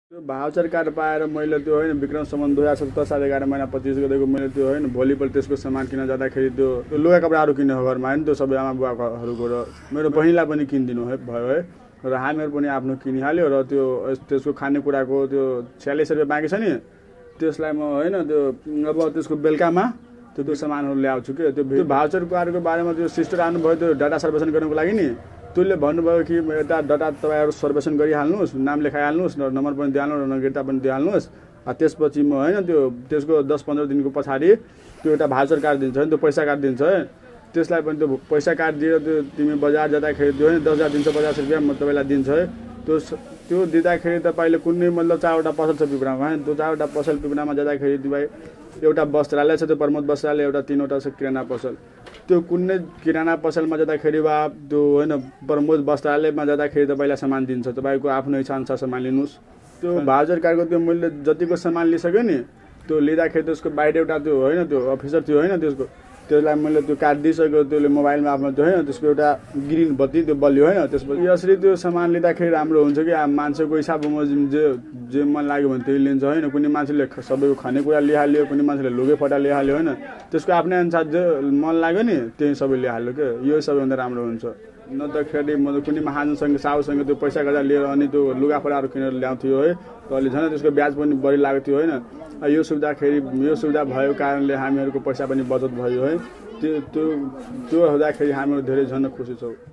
त्यो voucher card पाएर मैले त्यो होइन विक्रम सम्बन्ध 2017 साल 11 महिना 25 गतेको मैले त्यो होइन भोलिपल्ट त्यसको सामान किन्न जाँदाखेरि त्यो लुगा कपडाहरू किन्ने घरमा होइन त्यो सबै आमा बुवाहरूको र मेरो बहिनीलाई पनि किनिदिनु है भयो है र हामीहरू पनि आफ्नो किनिहाल्यो र त्यो त्यसको खानेकुराको त्यो 46 रुपैयाँ बाँकी छ नि त्यसलाई म होइन त्यो अब त्यसको बेलुकामा त्यो सामानहरू ल्याउँछु कि त्यो भाउचर कार्डको बारेमा त्यो सिस्टर आउनुभयो त्यो डाटा सर्वेक्षण गर्नको लागि नि त्यसले भन्नुभयो कि यता डाटा तपाईँहरू सर्वेक्षण गरिहाल्नुहोस् नाम लेखाइहाल्नुहोस् र नम्बर पनि दिइहाल्नु र नागरिकता पनि दिइहाल्नुहोस् त्यसपछि म होइन त्यो त्यसको 10-15 दिनको पछाडि त्यो एउटा भाउचर कार्ड दिन्छ नि त्यो पैसा कार्ड दिन्छ है त्यसलाई पनि त्यो पैसा कार्ड दिएर त्यो तिमी बजार जाँदाखेरि त्यो होइन 10,000 दिन्छ 50 रुपियाँ म तपाईँलाई दिन्छ है त्यो दिँदाखेरि तपाईँले कुनै मतलब 4वटा पसल छ पिपरामा होइन त्यो 4वटा पसल पिपरामा जाँदाखेरि तपाईँ एउटा वस्त्रालय छ त्यो प्रमोद वस्त्रालय एउटा 3वटा छ किराना पसल त्यो कुनै किराना पसलमा जाँदाखेरि वा त्यो होइन प्रमोद वस्त्रालयमा जाँदाखेरि तपाईँलाई सामान दिन्छ तपाईँको आफ्नो इच्छा अनुसार सामान लिनुहोस् त्यो भाउचर कार्डको त्यो मूल्य जतिको सामान लिइसक्यो नि त्यो लिँदाखेरि त्यसको बाहिर एउटा त्यो होइन त्यो अफिसर थियो होइन त्यसलाई मैले त्यो कार्ड दिइसक्यो त्यसले मोबाइलमा आफ्नो त्यो होइन त्यसको एउटा ग्रिन बत्ती त्यो बल्यो होइन त्यसपछि यसरी त्यो सामान लिँदाखेरि राम्रो हुन्छ कि मान्छेको हिसाबमा जे मन लाग्यो भने त्यही लिन्छ होइन कुनै मान्छेले सबैको खानेकुरा लिइहाल्यो कुनै मान्छेले लुगैफटा लिइहाल्यो होइन त्यसको आफ्नै अनुसार जे मन लाग्यो नि त्यही सबै लिइहाल्यो क्या यो सबैभन्दा राम्रो हुन्छ न त खेरि म कुनै महाजनसँग साहुसँग त्यो पैसा गर्दा लिएर अनि त्यो लुगाफटाहरू किनेर ल्याउँथ्यो है अहिले झन् त्यसको ब्याज पनि बढी लाग्थ्यो होइन यो सुविधा भएको कारणले हामीहरूको पैसा पनि बचत भयो है त्यो हुँदाखेरि हामीहरू धेरै झन् खुसी छौँ।